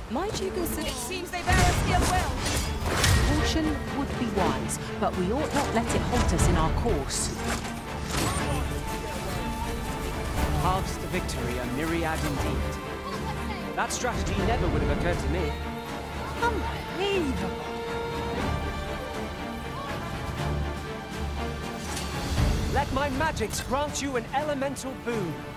Might you consider... It seems they bear us ill will. Caution would be wise, but we ought not let it halt us in our course. Paths to victory are myriad indeed. That strategy never would have occurred to me. Unbelievable! Let my magics grant you an elemental boon.